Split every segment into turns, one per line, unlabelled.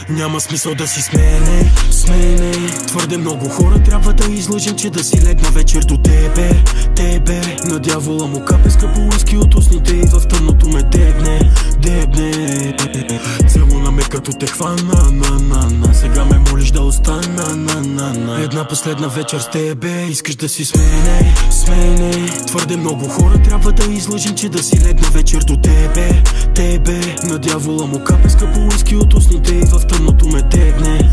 Няма смисъл да си смене. Твърде много хора трябва да излъжем, че да си легна вечер до тебе. На дявола му капе скъпо уиски от устните и в тъмното ме дебне. Целуна ме като те хвана, сега ме молиш да остана. Една последна вечер с тебе, искаш да си смене. Твърде много хора трябва да излъжем, че да си легна вечер до тебе. На дявола му капе скъпо уиски от устните и в тъмното ме дебне.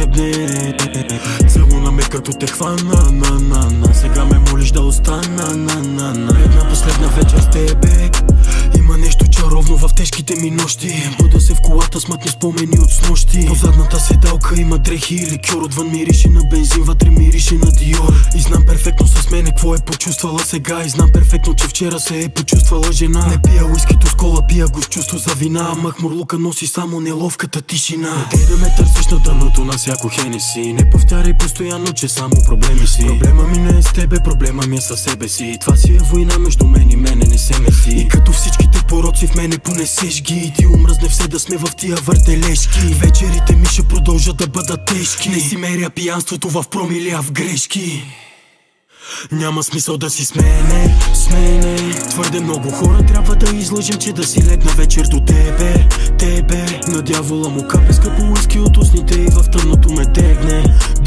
Целуна ме като те хвана, сега ме молиш да остана. Една последна вечер с тебе. Има нещо чаровно в тежките ми нощи. Буда се в колата с мътни спомени от снощи. По задната седалка има дрехи и ликьор. Отвън мирише на бензин, вътре мирише на Диор. И знам перфектно с мене какво е почувствала сега. И знам перфектно, че вчера се е почувствала жена. Не пия уискито с кола, пия го с чувство за вина. Махмурлука носи само неловката тишина. Дей да ме търсиш на дъното на всяко Хенеси. Не повтаряй постоянно, че само проблеми си. Проблема ми не е с тебе, проблема ми е със себе си. Това си е война между мен и мене, не се меси. И като всичките пороци в мене понесеш ги. И ти омръзне все да сме в тия въртележки. Вечерите ми ще продължат да бъдат тежки. Не си меря пиянството в промили, а в грешки. Няма смисъл да си смене. Твърде много хора трябва да излъжем, че да си легна вечер до тебе. На дявола му капе скъпо уиски от устните и в тъмното ме дебне.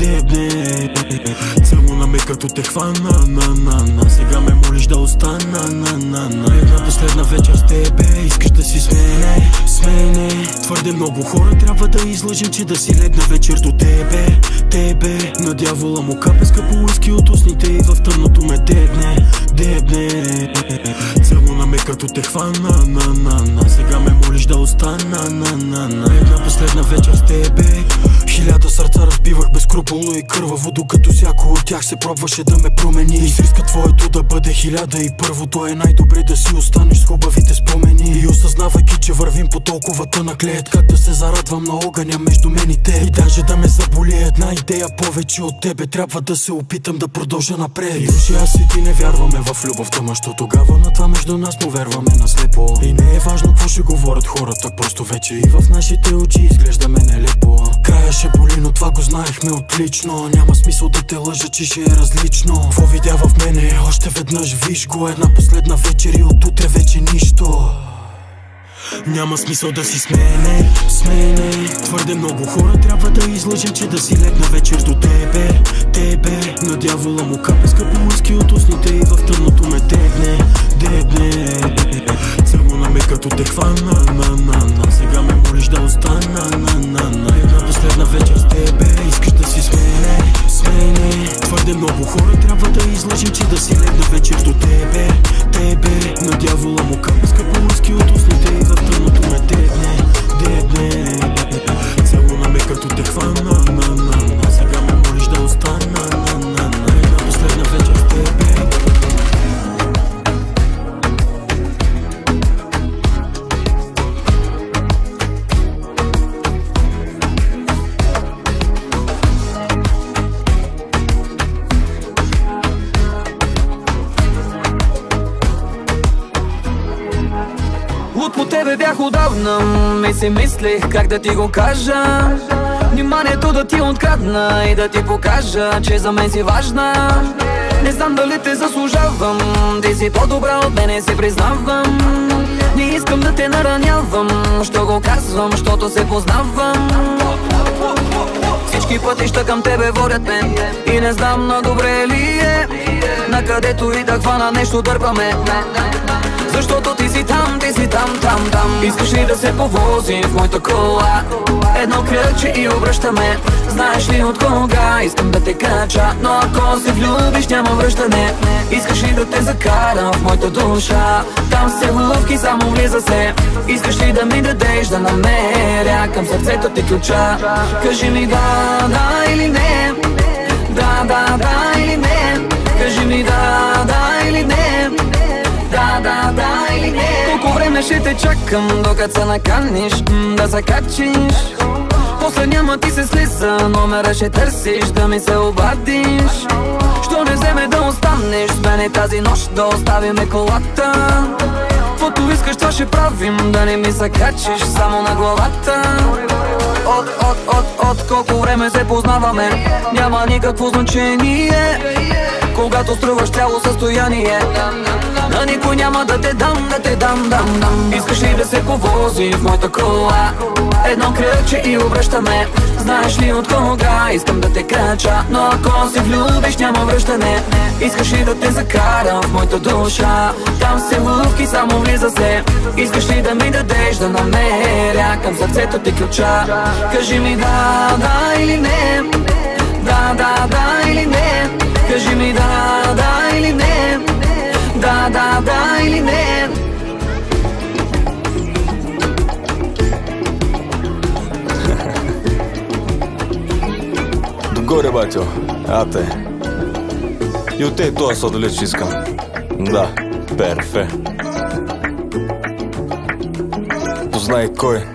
Целуна ме като те хвана, сега ме молиш да остана. Една последна вечер с тебе, искаш да си смене. Твърде много хора трябва да излъжем, че да си легна вечер до тебе. На дявола му капе скъпо уиски от устните и в тъмното ме дебне. Целуна ме като те хвана, сега ме молиш да остана. Една последна вечер с тебе. 1000 сърца разбивах безкруполно и кърваво, докато всяко от тях се пробваше да ме промени. И с риска твоето да бъде 1001, то е най-добре да си останеш с хубавите спомени. И осъзнавайки, че вървим по толкова тънък лед, как да се зарадвам на огъня между мен и теб. И даже да ме заболи една идея повече от тебе, трябва да се опитам да продължа напред. И уж аз и ти не вярваме в любовта, мащо тогава на това между нас му вярваме наслепо. И не е важно какво ще говорят хората, просто вече и в нашите очи изглеждаме нелепо. Края ще боли, но това го знаехме отлично. Няма смисъл да те лъжа, че ще е различно. Какво видя в мене? Още веднъж виж го. Една последна вечер и от утре вече нищо. Няма смисъл да си смене. Твърде много хора трябва да излъжем, че да си легна вечер до тебе. На дявола му капе скъпо уиски от устните и в тъмното ме дебне. Целуна ме като те хвана, сега ме молиш да остана. Една последна вечер с тебе, искаш да си смене. Твърде много хора трябва да излъжем, че да си легна вечер до тебе. На дявола му капе скъпо уиски от устните и в тъмното ме дебне. Целуна ме като те хвана, сега ме молиш да остана. Една последна вечер с тебе.
По тебе бях отдавна, ме си мислех как да ти го кажа. Вниманието да ти открадна и да ти покажа, че за мен си важна. Не знам дали те заслужавам, ти си по-добра от мене, си признавам. Не искам да те наранявам, що го казвам, щото се познавам. Всички пътища към тебе водят мен и не знам на добре ли е. Накъдето и да хвана нещо дърпаме, защото ти си там. Искаш ли да се повозим в моята кола? Едно кръче и обръщаме. Знаеш ли от кога искам да те кача? Но ако се влюбиш няма връщане. Искаш ли да те закарам в моята душа? Там се лъвки само влиза се. Искаш ли да ми дадеш да намеря към сърцето ти ключа? Кажи ми да или не. Да или не. Кажи ми да или не. Да или не. Колко време ще те чакам, докато се наканиш да се качиш? После няма ти се слиза, номера ще търсиш да ми се обадиш. Що не вземе да останеш с мене тази нощ, да оставиме колата? каквото искаш, това ще правим. Да не ми закачиш само на главата. От колко време се познаваме, няма никакво значение когато струваш цяло състояние. На никой няма да те дам, Искаш ли да се повози в моята кола? Едно кръче и обръщаме. Знаеш ли от кога искам да те крача? Но ако се влюбиш няма връщане. Искаш ли да те закарам в моята душа? Там се лувки, само влиза се. Искаш ли да ми дадеш да намеря към сърцето ти ключа? Кажи ми да или не. Да или не. Кажи ми да или не. Да или не.
Догоре, батьо, ате. И от тей тоя сладолет ще искам. Да, перфе. Познай кой.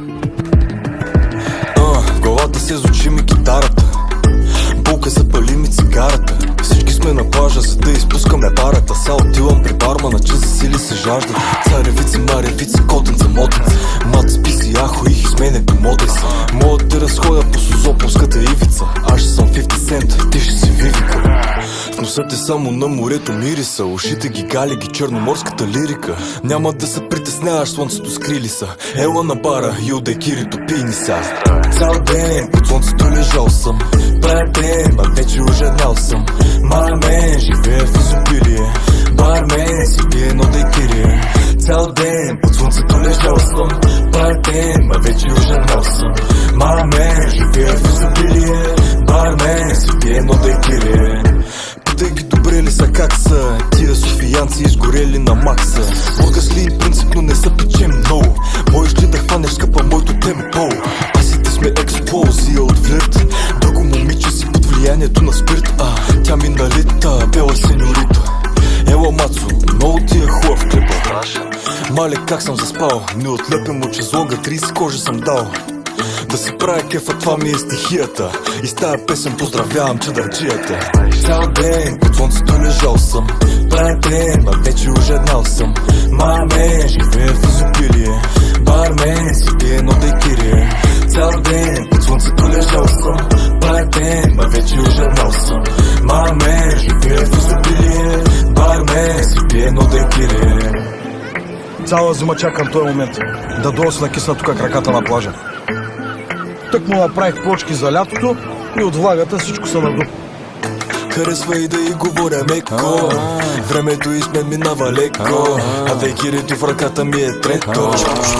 В главата си звучи ми китарата. Булка запали ми цигарата. Всички сме на плажа, за да изпускаме парата. Са отивам при бармана, че засили се жажда. Царевица, маревица, котенца, мотенца. Мат спи си ахо и измене помотай се. Мога да те разходя по Созополската ивица. Аз ще съм 50 Cent, ти ще си Вивика. В носа те само на морето мириса. Ушите ги гали ги черноморската лирика. Няма да се притесняваш, слънцето скрили са. Ела на бара, юдай кирито, пийни са. Цял ден под слънцето лежал съм. Пратен, а вече ожеднал съм. Мамен, живее в изобилие. Бармен, си пие, но дай кирие. Цял ден под слънцето лежал съм. Пратен, а вече ожеднал съм. Мамен, живее в изобилие. Бармен, си пие, но дай кирие. Питай ги добре ли са, как са тия софиянци изгорели на макса. Български принципно не са печем много. Можеш ли да хванеш скъпа моето темпо? Аз и ти сме експлозия от флирт. Друго момиче си под влиянието на спирт. Тя ми налита, бела сеньорита. Ела Мацо, много ти е хубав клипа. Мале как съм заспал, не отлепям от чезлонга, 30 кожи съм дал. Да си правя кефа, това ми е стихията. И с тая песен поздравявам чадърчията. Цял ден под слънцето лежал съм. Пратен, а вече ожеднал съм. Мамен, живее в изобилие. Бармен, си пие, но дай кирие. Цял ден под слънцето лежал съм. Пратен, а вече ожеднал съм. Мамен, живее в изобилие. Бармен, си пие, но дай кирие.
Цяла зима чакам този момент. Да долу се накисна тук краката на плажа. Тък му направих плочки за лятото и от влагата всичко се наду.
Харесва и да й говоря меко. Времето и с мен минава леко. А векирето в ръката ми е трето.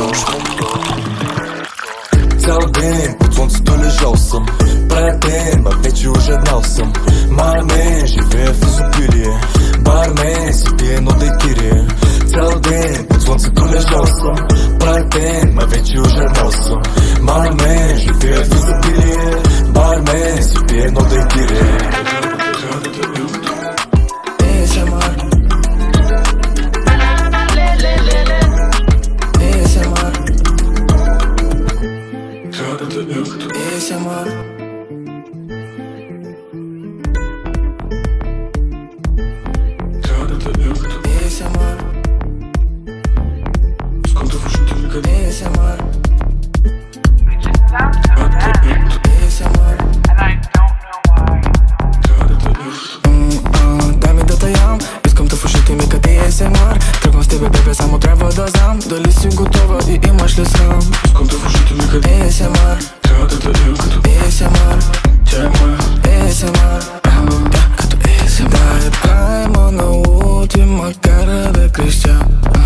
Цял ден под слънцето лежал съм. Пратен, а вече ожеднал съм. Мамен, живее в изобилие. Бармен, си пие, но дай кирие. Цял ден под слънцето лежал съм. Пратен, а вече ожеднал съм. Мамен, живее в изобилие. Бармен, си пие, но дай кирие.
Тръгвам с тебе, бебе, само трябва да знам дали си готова и имаш ли срам.
Искам да вършите ми къде
ASMR.
Трябва да дадем като
ASMR.
Тя е моя
ASMR. Като ASMR. Да е прайма на луд и ма кара да крещя.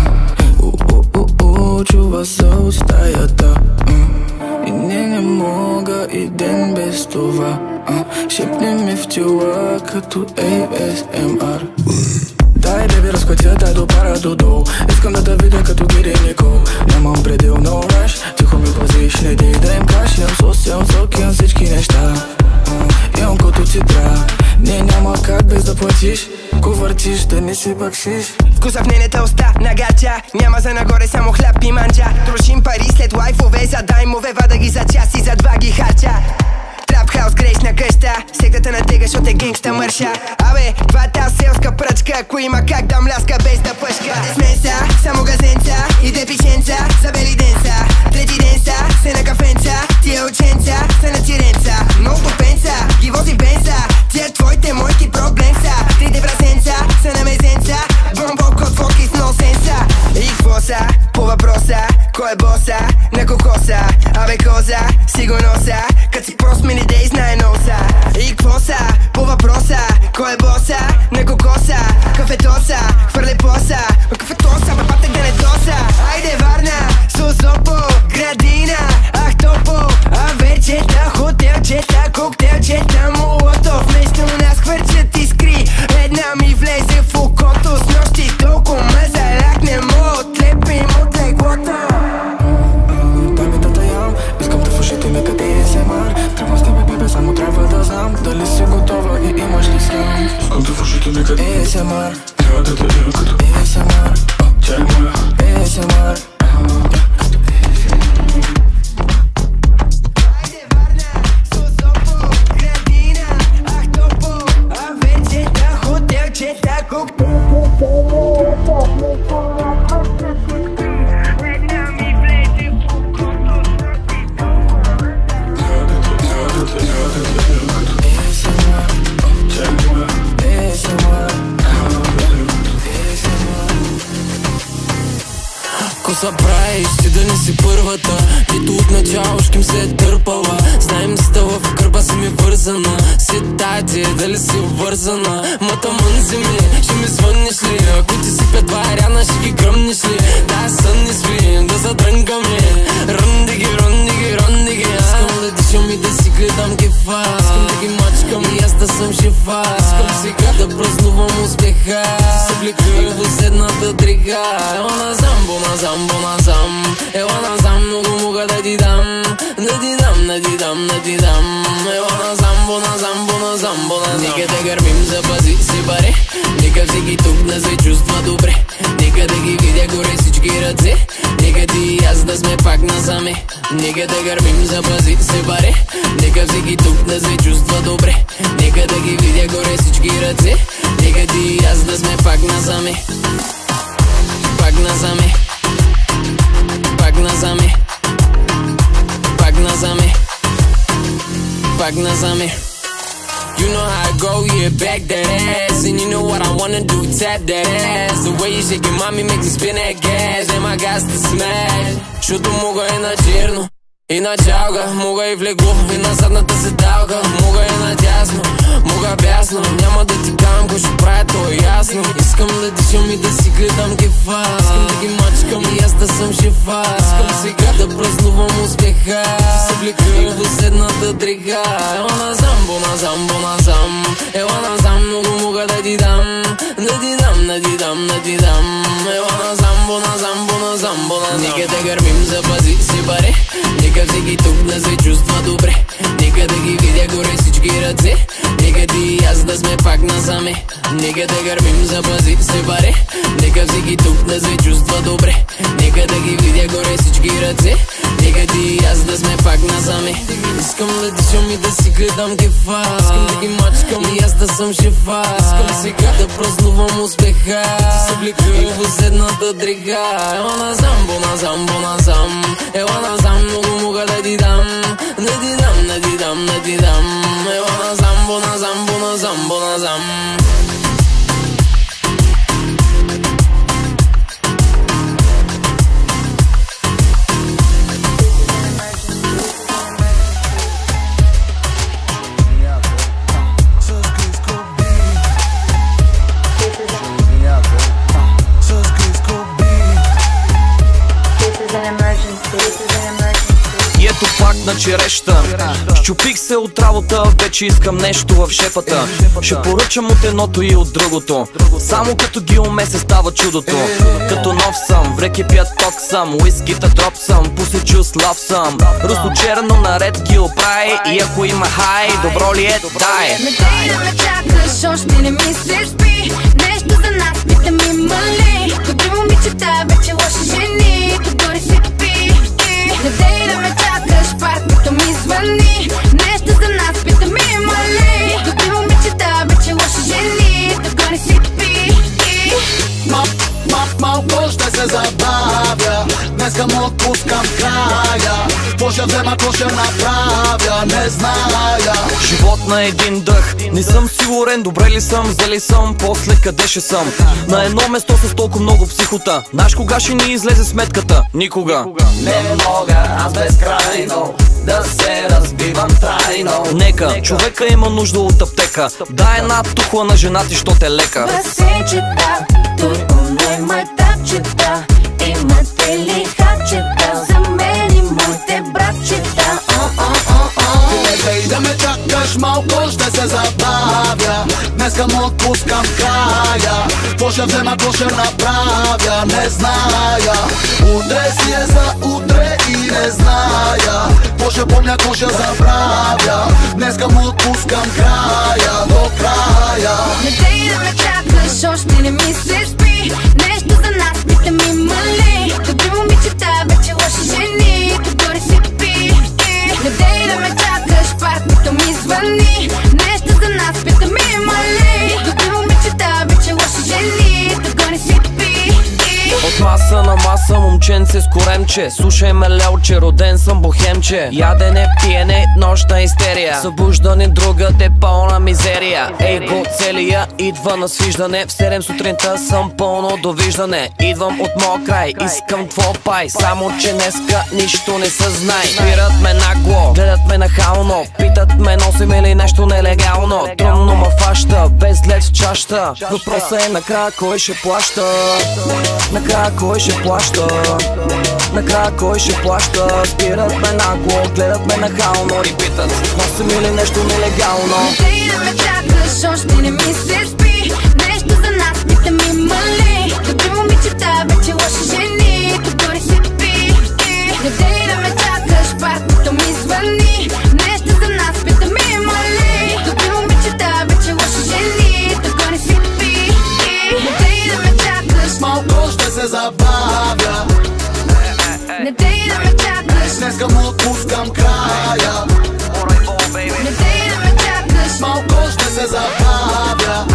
Чува се от стаята. И не мога и ден без това. Шепни ми в тила като ASMR. Дай, беби, разклатя, дай до пара додолу. Искам да те видя като Гири Никол. Нямам предел, no rush. Тихо ми пазиш, не дей да им каш. Имам сос, имам сок, имам всички неща. Имам като ти трябва. Не, няма как без да платиш. Ко въртиш, да не си бакшиш.
Вкуса в нейната уста, нагача. Няма за нагоре, само хляб и манджа. Трошим пари след лайфове, за даймове. Вада ги за час и за два ги харча. Трап Хаус грешна къща, секата натега, защото е генгста мърша. Абе, това тя селска пръчка, ако има как да мляска без да пъшка. Сменца, само газенца и депишенца, за бели денца. Трети ден са, се на кафенца, тия ученца са на тиренца. Много пенца, ги вози бенца, тия твоите, моите проблем са. Трите брасенца са на мезенца, бомбо, код, фокис, но сенса. И какво са, по въпроса, кой е боса, на кокоса. Абе коза, си го носа, кът си прост мини дей знае носа. И какво са, по въпроса, кой е боса, на кокоса. Кафетоса, хвърли поса, кафетоса, бабате да не доса. Айде Варна, Созопо, градина, ах топо. Вечета, хотелчета, коктейлчета, молотов. Вместо нас хвърчат искри, една ми влезе в окото. С нощи толкова ме залях, не мога отлепим от леглото.
Дай ми да таям, искам да в ушите ми къде е семар. Трябва с тебе, бебе, само трябва да знам дали си готова и имаш ли срам.
Искам да в ушите ми къде
е семар.
Трябва да те дела като
е семар.
Тя е моя
е семар.
Ако са правиш, ти да не си първата, нито от начало шким се е търпала. Знаем стъла в гърба си ми вързана. Си тати, дали си обвързана? Мата мънзи ми, ще ми звъннеш ли? Ако ти си пет ряна, ще ги гръмнеш ли? Дай сън не спи, да задрънгаме. Ръндиги, ръндиги, ръндиги. Искам да дишам и да си гледам кефа. Искам да ги мачкам и аз да съм шефа. Искам сега да празнувам успеха. Се облека и в седната дрига. Ела назам, назам, назам. Ела назам, много мога да ти дам. Да ти дам, да ти дам, да ти дам. Ела назам, назам, назам, назам. Нека да гърмим, запази се баре. Нека всеки тук да се чувства добре. Нека да ги видя горе всички ръце. Нека ти и аз да сме пак насаме. Нека да гърмим, запази се баре. Нека всеки тук да се чувства добре. Нека да ги видя горе всички ръце. Нека ти и аз да сме пак насаме. Пак насаме. Пак насаме. Пак насаме. Пак насаме. You know how I go, yeah, back that ass. And you know what I wanna do, tap that ass. The way you shake it, mommy, make me spin that gas. And my guys to smash. Защото мога и на черно, и на чалга. Мога и в легло, и на задната седалка. Мога и надясно, мога бясно. Няма да ти дам, кой ще правя, то е ясно. Искам да дишам и да си гледам кефа. Искам да ги мачкам и аз да съм шефа. Искам сега да празнувам успеха. Се облека и в седната дрига. Ела назам, назам, назам. Ела назам, много мога да ти дам. Да ти дам, да ти дам, да ти дам. Ела назам, назам, назам, назам. Нека да гърмим, запази се баре. Нека всеки тук да се чувства добре. Нека да ги видя горе всички ръце. Нека ти и аз да сме пак насаме. Нека да гърмим, запази се баре. Нека всеки тук да се чувства добре. Нека да ги видя горе всички ръце. Нека ти и аз да сме пак насаме. Искам да дишам и да си гледам кефа. Искам да ги мачкам и аз да съм шефа. Искам сега да празнувам успеха. Се облека и в седната дрига. Ела назам, назам, назам. Ела назам, много мога да ти дам. Да ти дам, да ти дам, да ти дам. Ела назам, назам, назам, назам.
И ето пак на череща. Щупих се от работа, вече искам нещо в шепата. Ще поръчам от едното и от другото. Само като ги умесе става чудото. Като нов съм, в реки пият ток съм. Уискита дроп съм, пусечу слав съм. Русло черно наред ги оправи. И ако има хай, добро ли е, дай.
Ме дей да ме чакаш, още не ми се спи. Нещо за нас, питам има ли. Добри момичета, вече лоши жени. Догоре се топи. Не дей да ме чакаш, партнито ми звъни. Нещо за нас, питам
Днеска му отпускам края. Какво ще взема, какво ще направя, не зная.
Живот на един дъх, не съм сигурен, добре ли съм, зали съм, после къде ще съм. На едно место с толкова много психота. Знаеш кога ще ни излезе сметката? Никога.
Не мога аз безкрайно да се разбивам трайно.
Нека, човека има нужда от аптека. Дай една тухла на жена ти, що те лека.
Басейнчета, тут умне майтапчета. Имате ли хапчета за мен и моите братчета?
Не дей да ме чакаш малко, ще се забавя. Днеска му отпускам края. Какво ще взема, какво ще направя, не зная. Утре си е за утре и не зная. Какво ще помня, какво ще забравя. Днеска му отпускам края, до края.
Не дей да ме чакаш, още не ми се спи. Нещо за нас, пита ми мали. Добри момичета, вече лоши жени. Догоре си пи. Не дей да ме чакаш, партнито ми звъни. Нещо за нас, пита ми мали. Добри момичета, вече лоши жени. Догоре си пи.
От маса на маса, момченце с коремче. Слушай ме, лелче, роден съм бохемче. Ядене, пиене, нощна истерия. Събуждане, другата е пълна мизерия. Его целия идва на свиждане. В 7 сутринта съм пълно довиждане. Идвам от моя край, искам твой пай. Само че днеска нищо не съзнай. Спират ме нагло, гледат ме нахално. Питат ме, носим ли нещо нелегално. Трудно ма фаща, без лед в чаща. Въпросът е накрая кой ще плаща. Накрая кой ще плаща? Накрая кой ще плаща? Спират ме нагло, гледат ме нахално и питат, носим ли нещо нелегално.
Не дей да ме чакаш, още не ми се спи. Нещо за нас, пита ми мали. Добри момичета, вече лоши жени. Догоре си пи. Не дей да ме чакаш, партнито ми звъни. Нещо за нас, пита ми мали. Добри момичета, вече лоши жени. Догоре си пи. Не дей да ме чакаш,
Малко ще се забавя.
не дей да ме чакаш,
Днеска му отпускам края.
не дей да ме чакаш,
Малко ще се забавя.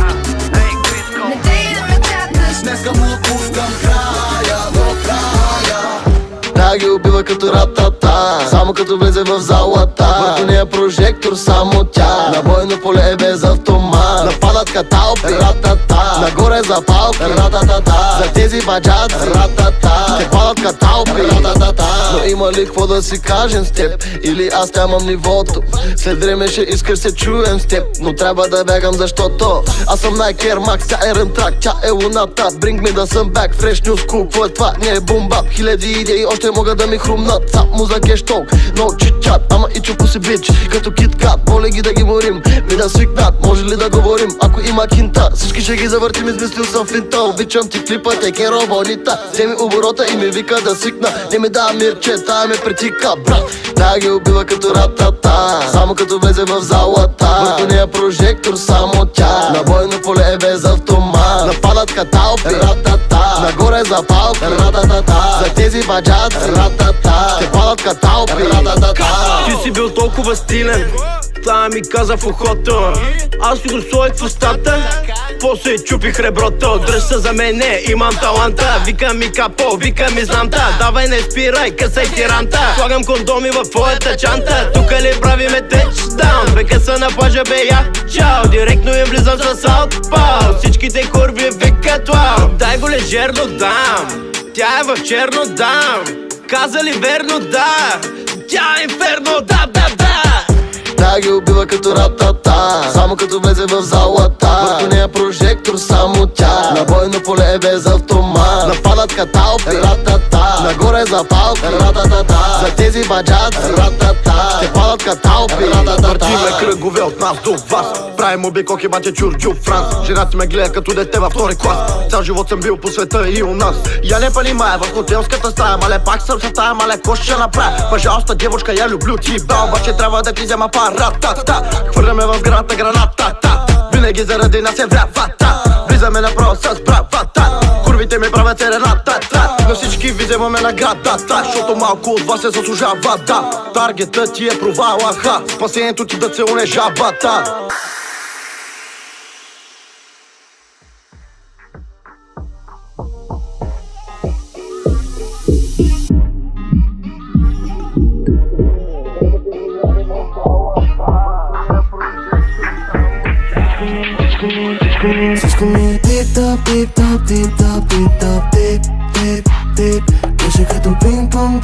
не дей да ме чакаш.
Днеска му отпускам края, до края.
Тя ги убива като ратата, само като влезе в залата. Върху нея прожектор, само тя. На бойно поле е без автомат. Нападат каталпи, ратата. Нагоре запалки, рататата. За тези баджат, ратата. Те падат каталпи, рататата. Но има ли какво да си кажем с теб? Или аз нямам нивото? След време ще искаш се чуем с теб, но трябва да бягам, защото аз съм Nike Air Max, тя е рънтрак, тя е луната. Bring me да съм back, fresh new school. Какво е това? Не е бумбап. Хиляди идеи още могат да ми хрумнат. Само за кешток, но чит-чат. Ама и чупо си бич, като кит-кат. Моля ги да ги морим, ми да свикнат. Може ли да говорим, ако има кинта? Всички ще ги завъртим, измислил съм финта. Обичам ти клипа, теке робонита. Вземи оборота и ми вика да свикна. Не ми дава мирче, тая ме притика, брат. Тя ги убива като ратата, само като влезе в залата. Върху нея прожектор, само тя. На бойно поле е без автомат. Нападат каталпи, ратата. Нагоре запалки, рататата. За тези баджат, ратата. Те падат каталпи, рататата.
Ти си бил толкова стилен, тая ми каза в ухото. Аз си го слоих в устата, после чупих реброто. Дръж се за мене, имам таланта. Вика ми капо, вика ми знамта. Давай не спирай, късай тиранта. Слагам кондоми в твоята чанта. Тука ли правиме течдаун? Бека са на плажа, бе я, чао. Директно им влизам с аутпал. Всичките курви викат вау. Дай го лежерно дам, тя е в черно дам. Каза ли верно да, тя е инферно, да, да, да.
Тя ги убива като ратата, само като влезе в залата. Върху нея прожектор, само тя. На бойно поле е без автомат. Нападат каталпи, ратата. Нагоре запалки, рататата. За тези баджат, ратата. Те падат каталпи, рататата.
Въртиме кръгове от нас до вас. Правим обикоки, бате чурджу Франс. Жената ме гледа като дете във втори клас. Цял живот съм бил по света и у нас. Я не пали мая в хотелската стая. Мале пак съм с тая, мале кош ще направя. Пожалуйста, девушка, я люблю тебя. Обаче трябва да ти взема парата. Хвърляме в граната гранатата. Винаги заради нас е врявата. Влизаме направо с правата. Курвите ми правят серената. На всички ви вземаме наградата, защото малко от вас се заслужава, да. Таргетът ти е провала, ха. Спасението ти да целуне жабата.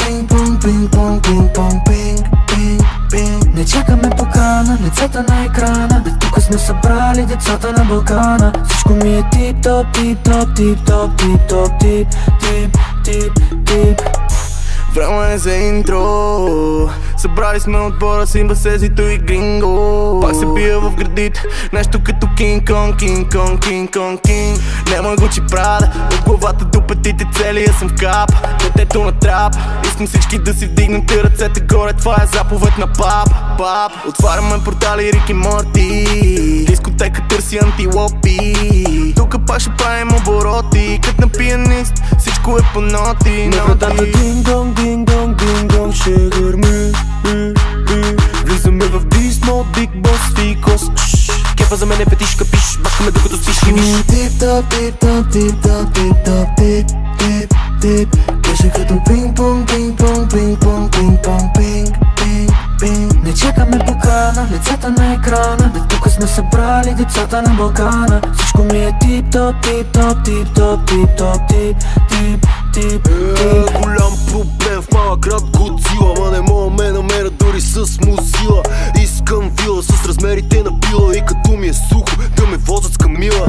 пинг-понг, пинг-понг, пинг-понг, пинг, пинг, пинг. Не чакаме покана, лицата на екрана. Да тук сме събрали децата на Балкана. Всичко ми е тип-топ, тип-топ, тип-топ, тип-топ, тип, тип, тип, тип.
Време е за интро. Събрали сме отбора, Симба, Сезито и Гринго. Пак се бия в градите, нещо като Кинг-Конг, Кинг-Конг, Кинг-Конг, Кинг. Нема Гучи Прада, от главата до петите целия съм в кап. Детето на трап, искам всички да си вдигнете ръцете горе. Това е заповед на пап. Отваряме портали Рик и Морти. Дискотека търси антилопи. Тука пак ще правим обороти. Кът на пианист, всичко е по ноти.
На вратата динг-донг, динг-донг, динг-донг ще гърми. Влизаме в Бисмол, Биг Бос, Фикос. Кефа за мен е фетиш, капиш. Бачкаме докато спиш и виж.
Тип-топ, тип-топ, тип-топ, тип-топ, тип, тип, тип. Кеше като пинг-понг, пинг-понг, пинг-понг, пинг-понг, пинг, пинг, пинг. Не чакаме покана, лицата на екрана. Да тук сме събрали децата на Балкана. Всичко ми е тип-топ, тип-топ, тип-топ, тип-топ, тип, тип, тип, тип.
Голям проблем в малък град Годзила. Ма не мога ме намеря дори с музила. Искам вила с размерите на пила. И като ми е сухо да ме возят с Камила.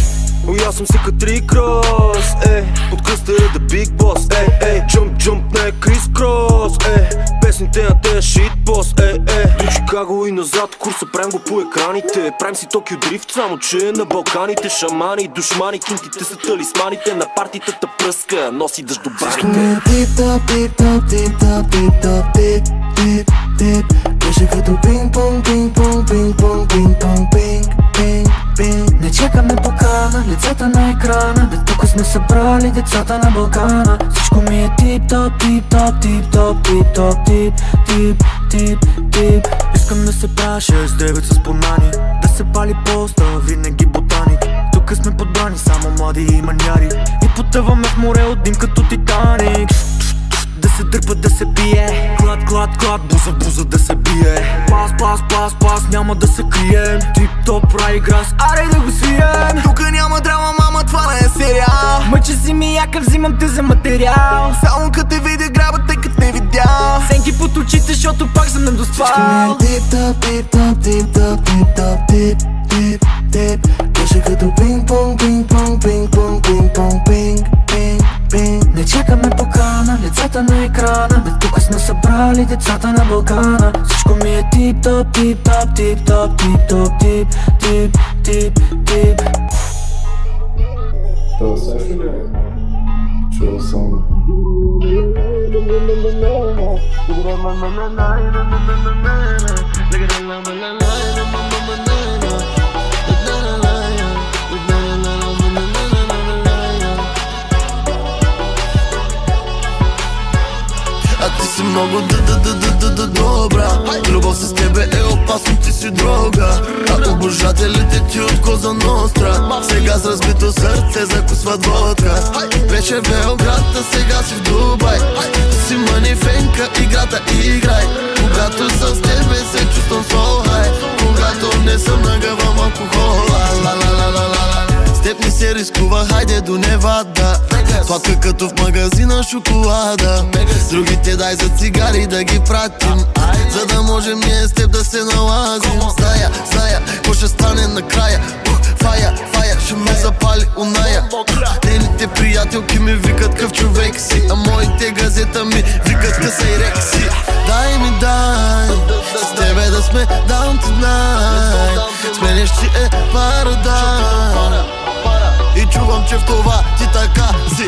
Аз съм си като Рик Рос, под кръста е The Big Boss, Jump не е Крис Крос, песните на тея шитбос, до Чикаго и назад, курса правим го по екраните. Правим си Токио дрифт, само че на Балканите. Шамани, душмани, кинтите са талисманите. На партитата пръска, носи дъждобарите.
Тип-топ, тип-топ, тип-топ, тип-топ, тип, тип, тип. Кеше като пинг-понг, пинг-понг, пинг-понг, пинг-понг, пинг, пинг, пинг. Не чакаме покана, лицата на екрана. Да тук сме събрали децата на Балкана. Всичко ми е тип-топ, тип-топ, тип-топ, тип-топ, тип, тип, тип, тип.
Искам да се правя 6-9 с понани. Да се пали поста, винаги ботаник. Тук сме подбрани, само млади и маняри. И потъваме в море от дим като Титаник. Да се дърпа, да се пие. Клад, клад, клад, буза, буза да се бие. Пас, пас, пас, пас, няма да се крием. Тип-топ, рай грас, аре да го свием.
Тука няма драма, мама, това не е сериал.
Мъча си ми яка, взимам те за материал.
Само като те видя грабът, тъй като не видял.
Сенки под очите, защото пак съм недоспал.
Всичко ми е тип-топ, тип-топ, тип-топ, тип-топ, тип, тип, тип. Кеше като пинг-понг, пинг-понг, пинг-понг, пинг-понг, пинг, пинг, пинг. Не чакаме покана, лицата на екрана. Да тук сме събрали децата на Балкана. Всичко ми е тип-топ, тип-топ, тип-топ, тип-топ, тип, тип, тип, тип.
Това също ли е? Чува съм.
А ти си много добра. Любов с тебе е опасно, ти си дрога. А обожателите ти от Коза Ностра. Сега с разбито сърце закусват водка. Беше в Белград, а сега си в Дубай. Ти си манифенка, играта играй. Когато съм с тебе се чувствам so high. Когато не съм нагъвам алкохола. С теб не се рискува, хайде до Невада. Сладка като в магазина шоколада. Другите дай за цигари да ги пратим, за да можем ние с теб да се налазим. Зная, какво ще стане накрая. Фая, ще ме запали оная. Нейните приятелки ми викат къв човек си, а моите газета ми викат късай рекси. Дай ми дай, с тебе да сме down tonight. Сменяш ти е парадай. И чувам, че в това ти така си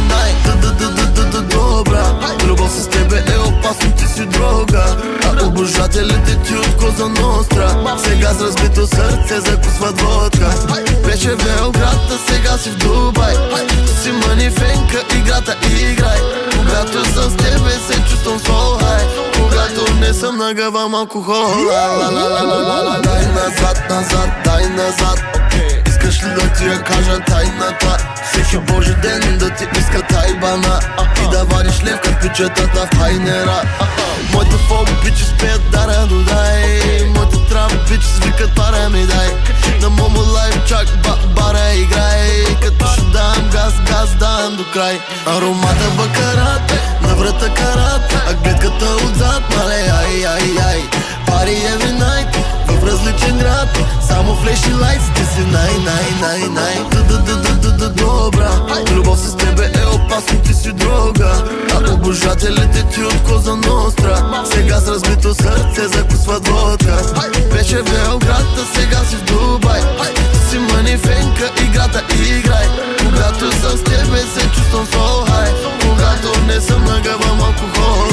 добра. Любов с тебе е опасно, ти си дрога. А обожателите ти от Коза Ностра. Сега с разбито сърце закусват водка. Беше в Белград, а сега си в Дубай. Ти си манифенка, играта играй. Когато съм с тебе се чувствам so high. Когато не съм нагъвам алкохола. Дай назад, дай назад. Искаш ли да ти я кажа тайната? Всеки божи ден да ти иска тайбана. И да вариш лев като пичетата в хайнера. Моите фоби бичи спеят да радодай. Моите трап, бичи свикат пара ми дай. На момо лайф чак бара играй. Като ще дам газ дам до край. Аромата бакарат, на врата карат, а гледката отзад, мале ай. Пари every night, в различен град. Само флеши лайтс, ти си най. Добра, любов с тебе е опасно, ти си дрога. А обожателите ти от Коза Ностра. Сега с разбито сърце закусват водка. Беше в Белград, а сега си в Дубай. Ти си манифенка, играта играй. Когато съм с тебе се чувствам so high. Когато не съм нагъвам алкохол.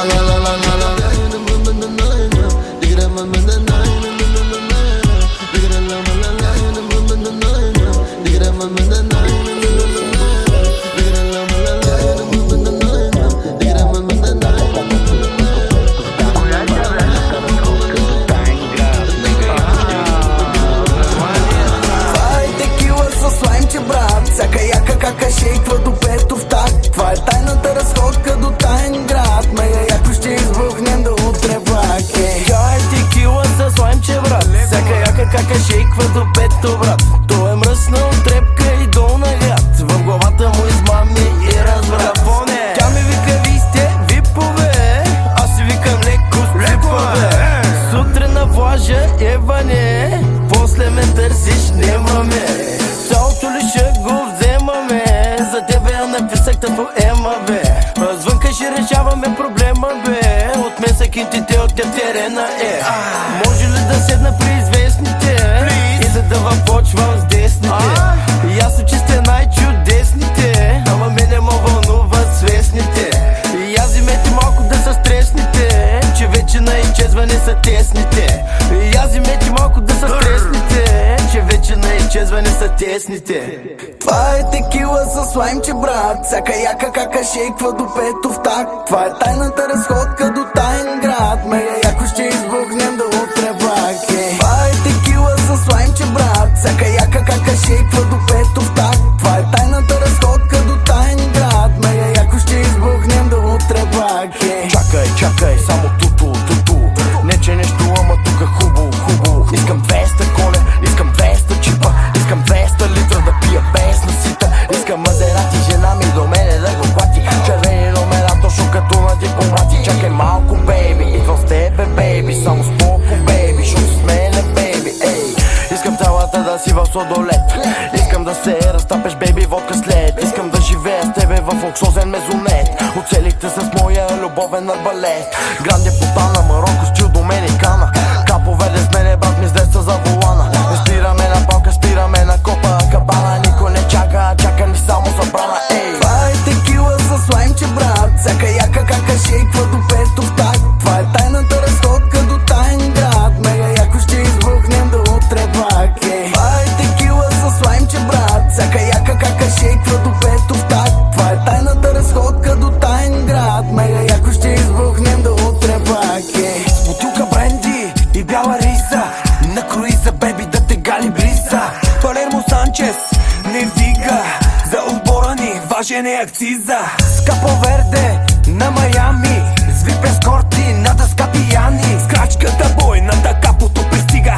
Всяка яка кака шейква до Петров так. Това е тайната разходка до тайн град. Мега яко ще избухнем до утре влак. Тя е текила с лаймче брат. Всяка яка кака шейква до Петров брат. Той е мръсна от трепка и долна град. В главата му измами и разбрат. Тя ми вика ви сте випове, аз си викам леко с ципаве. Сутрин на плажа ебане, после ме търсиш немаме. Цялото ли ще го вземаме, за тебе я написах тато ема бе. Звънка ще решаваме проблема бе, от мен са кинтите, от тя терена е. Може ли да седна при известните и да дава почвам с десните? Ясно, че сте най-чудесните, ама мене ме вълнуват свестните. И аз имете малко да са стресните, че вече на изчезване са тесните. И аз имете малко да са стресните, че вече на изчезване са тесните. Това е текила с лаймче брат. Всяка яка кака шейква до Петров так. Това е тайната разходка до тайн град. Мега яко ще избухнем до утре влак. Това е текила с лаймче брат. Всяка яка кака шейква до Петров так. Това е тайната разходка до тайн град. Мега яко ще избухнем до утре влак. Чакай, само туту. Не че нещо, ама тука хубаво. Искам 200 коне, искам 200 чипа, искам 200 литра да пия без насита. Искам Мазерати, жена ми до мене да го плати. Червени номера, точно като на дипломати. Чакай малко, бейби, идвам с тебе, бейби. Само споко, бейби, шо с мене, бейби, ей. Искам цялата да си в сладолет. Искам да се разтапеш, бейби, водка след. Искам да живея с тебе в луксозен мезонет. Оцелихте с моя любовен арбалет. Гранде Потана, Марокко, стил Доменикана. Капо веде с мене, брат ми с деца за волана. Не спираме на палка, спираме на копа кабана. Никой не чака ни само забрана, ей. Това е текила с лаймче брат. Всяка яка кака шейква до Петров так. Това е тайната разходка до тайн град. Мега яко ще избухнем до утре влак. Това е текила с лаймче брат. Всяка яка кака шейква до Петров так. Това е тайната разходка до тайн град. Мега яко ще избухнем до утре влак. Бутилка бренди и бяла риса, на круиза, беби, да те гали бриса. Палермо Санчес не вига, за отбора ни важен е акциза. Скапо Верде на Майами, с вип ескорти на дъска пияни. С крачката бойната капото пристига,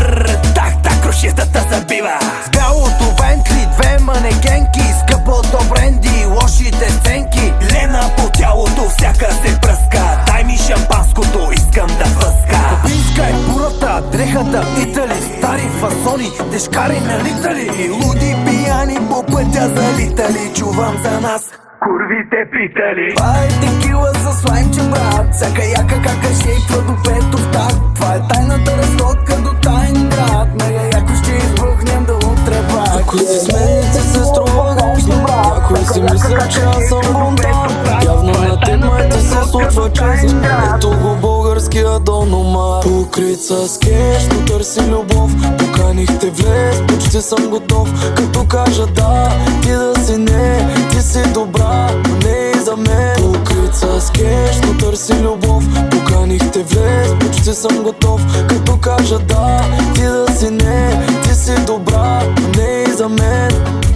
так, крушетата забива. С бялото Бентли, две манекенки, скъпото бренди, лошите сценки. Лена по тялото, всяка се пръска, дай ми шампанското, искам да въска. Купинска е бурата, дрехата Итали, стари фасони, тежкари налитали. Луди пияни по пътя залитали, чувам за нас курвите питали. Това е текила с лаймче брат. Всяка яка кака шейква до Петров так. Това е тайната разходка до тайн град. Мега яко ще избухнем до утре влак.
Ако си с мен ти се струва грешно, ако си мисля, че аз съм бунтар, явно на теб май ти се случва честно. Ето го българския Дон Омар. Покрит с кеш, но търси любов. Поканих те влез, почти съм готов. Като кажа да, ти да си не, ти си добра, но не и за мен. Покрит с кеш, но търси любов. Поканих те влез, почти съм готов. Като кажа да, ти да си не, ти си добра, но не и за мен.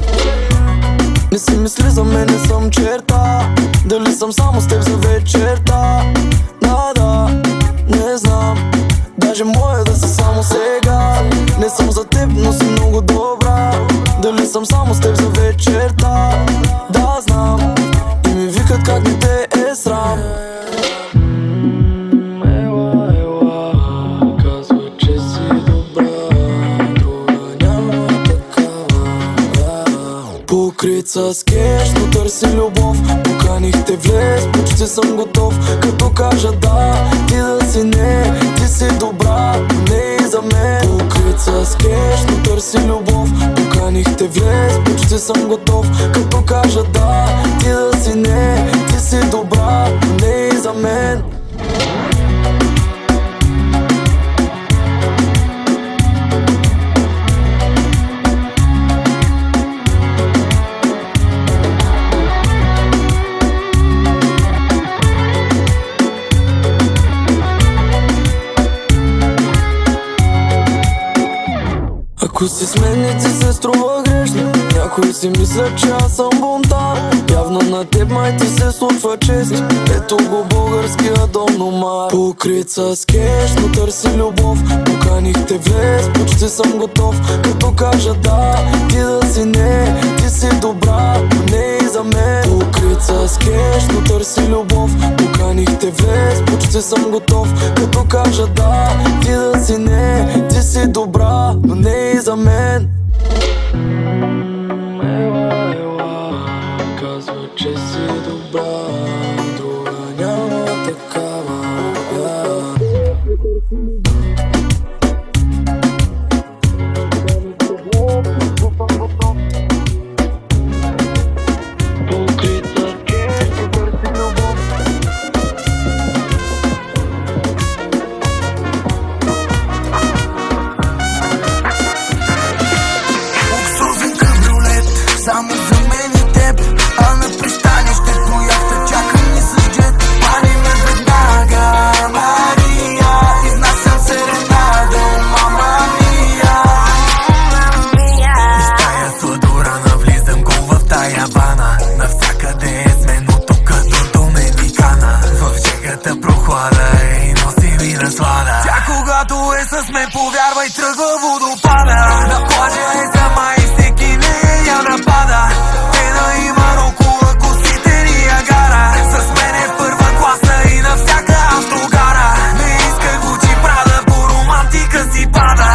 Не си мисли за мен, не съм черта. Дали съм само с теб за вечерта? Да, не знам. Даже моя да се но си много добра. Дали съм само с теб за вечерта? Да, знам. И ми викат как не те е срам. Покрит с кеш, но търси любов. Поканих те влез, почти съм готов. Като кажа да, ти да си не. Ти си добра, но не и за мен. Покрит с кеш, но търси любов. Поканих те влез, почти съм готов. Като кажа да, ти да си не. Ти си добра, но не и за мен. Ако си с мен не ти се струва грешно. Някои си мислят, че аз съм бунтар. Явно на теб май ти се случва чести. Ето го българския Дон Омар. Покрит с кеш, но търси любов. Поканих те влез, почти съм готов. Като кажа да, ти да си не. Ти си добра, но не и за мен. Покрит с кеш, но търси любов. Поканих те влез, почти съм готов. Като кажа да, ти да си не. Ти си добра, но не и за мен. Казва, че си добра, друга няма такава.
Само за мен и теб, а на пристанището яхта чака ни с джет. Пали ме веднага, Мария, изнасям серенада, мама мия. Из тая сладура навлизам гол в тая вана. Навсякъде е сменото като доминикана. В жегата прохлада и носи ми наслада. Тя когато е с мен, повярвай, тръгва водопада. На плажа е сама и всеки не я напада. Тена и Марокко, ако сите ни я гара. С мен е в първа класа и на всяка автогара. Не искай Гучи Прада, по романтика си пада.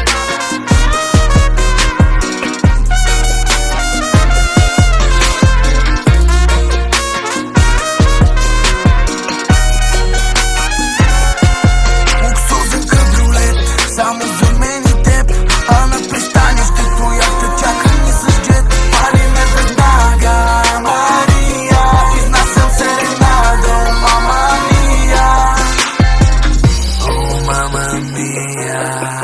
Луксозен кабриолет, само за мен и теб, а на пристанището яхта чака ни с джет. Пали ме веднага, Мария, изнасям серенада, мама мия. О, мама мия,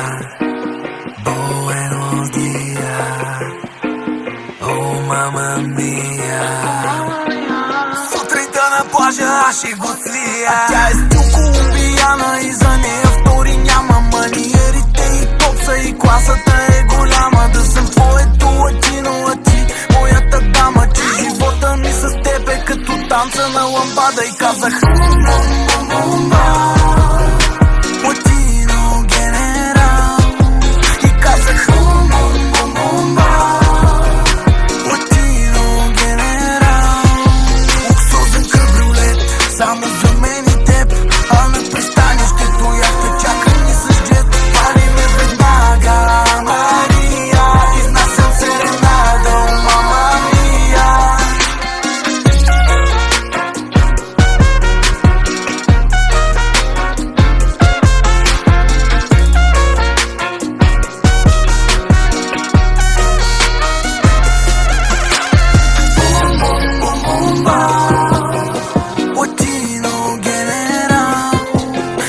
buenos días. О, мама мия. Сутринта на плажа аз ще го свия. А тя е стил колумбияна и за нея втори няма. Маниерите и топса и класата е голяма. Да съм твоето латино, а ти моята дама. Че живота ми с теб е като танца на ламбада. И казах латино генерал. И казах латино генерал. Луксозен кабриолет, само за мен и теб, а на пристанището яхта чака ни с джет. Пали ме веднага, Мария, изнасям серенада, мама мия. Latino генерал.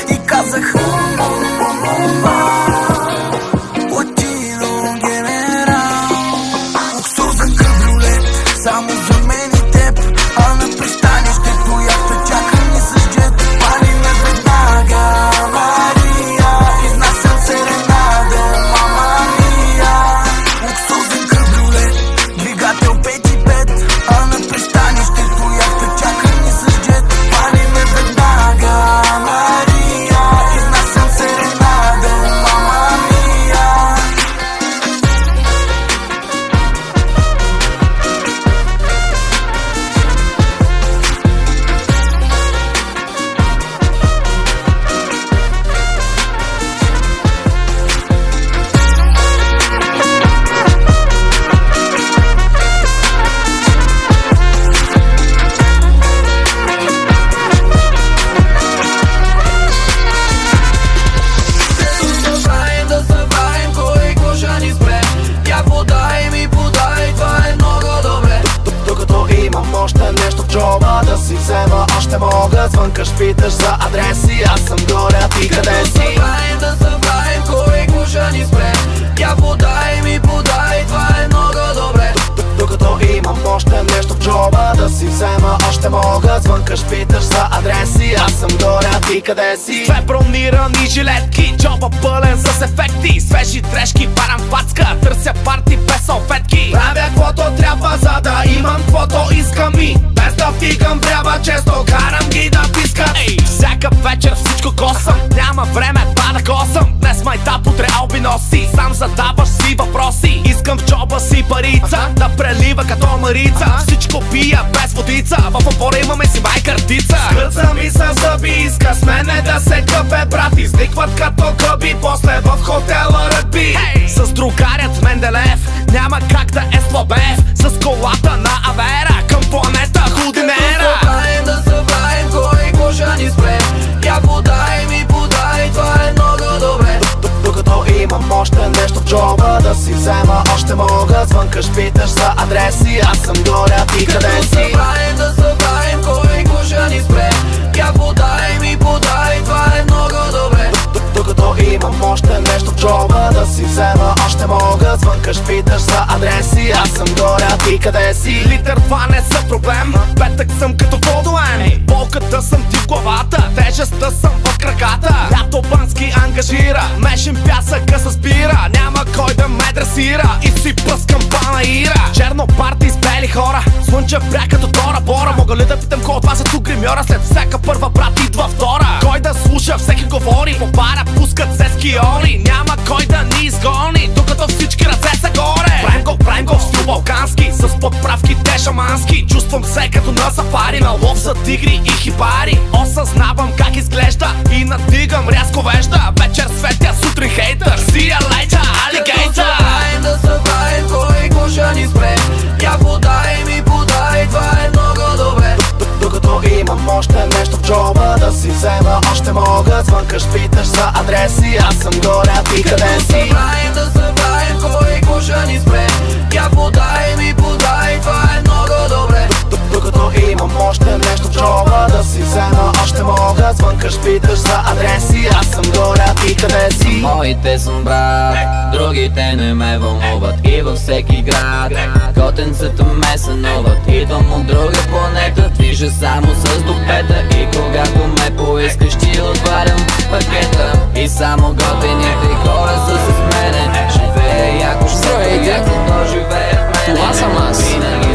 питаш за адреси. Аз съм горе, а ти къде си?
Да събраем кой гуша ни спре. Тя подай ми подай, това е много добре.
Докато имам още нещо в джоба да си взема, още мога. Звънкаш, питаш за адреси. Аз съм горе, а ти къде си?
Две бронирани жилетки, джоба пълен с ефекти. Свежи трешки, парам пацка, търся парти без салфетки.
Правя каквото трябва, за да имам каквото искам и без да втикам трябва често, карам ги да пискат.
Всяка вечер всичко косам, няма време па да косам. Днес майтап, утре албиноси, сам задаваш си въпроси. Искам в джоба си парица, да прелива като марица. Всичко пия без водица, в опора имаме си майкартица.
Скърца ми с зъби, иска с мене да се къпе, брат. Изникват като гъби, после в хотела ръгби.
С другарят Менделев няма как да е слабев. С колата на Авера към планета Худинера.
Да събраем кой гуша ни спре. Тя подай ми подай, това е много добре.
Докато имам още нещо в джоба да си взема, още мога. Звънкаш, питаш за адреси. Аз съм горе, а ти къде си?
Да събраем кой гуша ни спре. Тя подай ми подай, това е много добре.
Докато имам още нещо в джоба да си взема, още мога. Звънкаш, питаш за адреси. Аз съм горе, а ти къде си?
Литър това не са проблем, петък съм като водоен. Болката съм ти в главата, тежестта съм в краката. Лято Бански ангажира, мешен пясъка с бира. Няма кой да ме дресира и си пръскам панаира. Черно парти с бели хора, слънчев бряг като Тора Бора. Мога ли да питам кой от вас е тук гримьора? След всяка първа брат идва втора. Кой да слуша, всеки говори, по пара пускат се скиони. Няма кой да ни изгони, докато всички ръце са горе. Правим го в стил балкански, с подправките шамански. Чувствам се като на сафари, на лов за тигри и хибари. Осъзнавам как изглежда и надигам рязко вежда. Вечер светя, сутрин хейтър, see ya later, alligator.
Да събраем кой гуша ни спре. Тя подай ми подай, това е много добре.
Докато имам още нещо в джоба да си взема, още мога. Звънкаш, питаш за адреси. Аз съм горе, а ти къде си?
Да събраем кой гуша ни спре. Тя подай ми подай, това е много добре.
Докато имам още нещо в джоба да си взема, още мога. Звънкаш, питаш за адреси. Аз съм горе, а ти къде си?
Моите съм брат, другите не ме вълнуват. И във всеки град котенцата ме сънуват. Идвам от друга планета, движа само с допета. И когато ме поискаш, ти отварям пакета. И само готените хора са с мене. Живее яко, ще яко да живее в мене.
Това съм аз.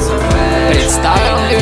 Представям ли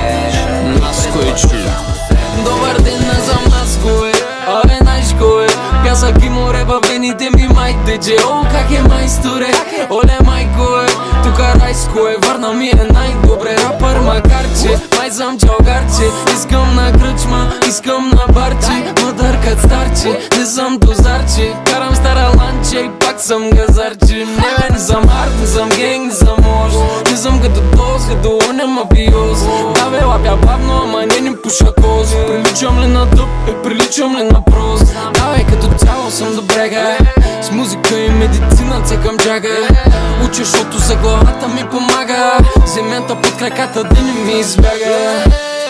Наско? Добър ден, не знам Наско е. Абе, знаеш кой е? Пясък и море във вените ми май тече. О, как е майсторе, оле майко е. Тука райско е, върна ми е най-добре. Рапър макар че май съм чалгарче. Искам на кръчма, искам на барче. Ма дъркат старче, не съм дозарче. Карам стара ланче и пак съм газарче. Не съм арт, не съм генг, не съм мож. Не съм като доз, като он е мафиоз. Да бе лапя бавно, ама не пуша коз. Приличам ли на дъб, приличам ли на проз. Да бе, като цяло съм до брега. С музика и медицина цекам джага. Уча, защото за главата ми помага. Земята под краката да не ми избяга.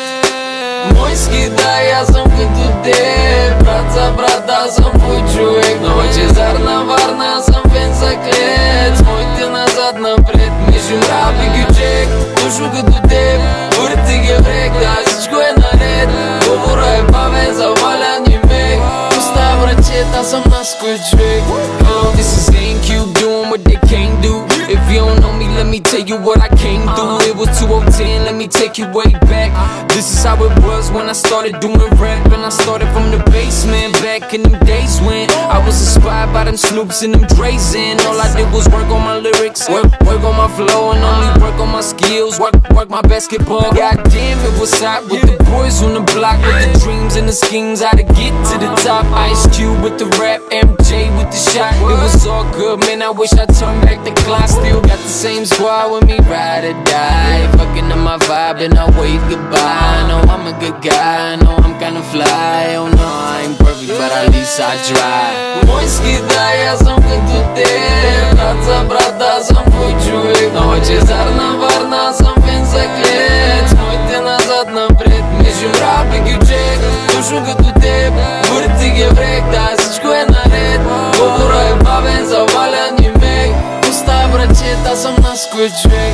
Мойски, да, аз съм като те. Брат за брат, аз съм твой човек. Новачезар на Варна, съм фен за клет. С моите назад напред, мижим рап и гючек. Точно като теб, върти ги врек. Да, всичко е наред. Говора е бавен, завалян и мек. Остав ръчет, аз съм Наско човек. This is AQ doing what they can't do. If you don't know me, let me tell you what I came through. It was 2010, let me take you way back. This is how it was when I started doing rap. And I started from the basement back in them days when I was inspired by them Snoops and them Dre's. And all I did was work on my lyrics, work on my flow, and only work on my skills. Work my basketball. Goddamn, it was hot with the boys on the block with the dreams and the schemes how to get to the top. Ice Cube with the rap, MJ with the shot. It was all good, man. I wish I turned back the clock. Still got the same squad with me, ride or die. Fucking on my vibe and I wave goodbye. I know I'm a good guy, I know I'm kinda fly. Oh no, I ain't perfect, but at least I try. Мойски, да, аз съм като те. Брат за брат, аз съм твой човек. Новачезар на Варна, съм фен за клет. С моите назад напред, мижим рап и гючек. точно като теб. Върти ги врек, да всичко е наред. Говора е бабен, завалян и мек. Оставя брачет, аз съм нас кой човек.